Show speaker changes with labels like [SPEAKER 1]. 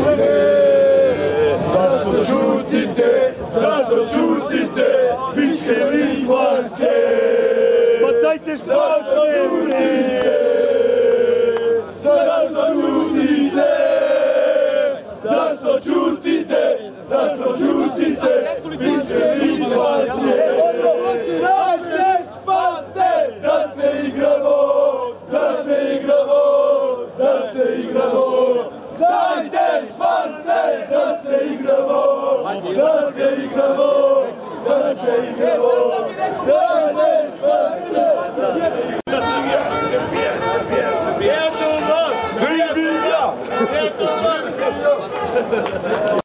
[SPEAKER 1] Zašto šutite, zašto šutite, pičke litvanske?
[SPEAKER 2] Pa dajte
[SPEAKER 1] Zašto šutite, zašto šutite, zašto šutite, zašto šutite, pičke litvanske? Dajte špance, da se igramo, da se igramo, da se igramo. Dajte špance, da se igramo, da se igramo, da se igramo. Dajte špance, da se igramo. Srbija!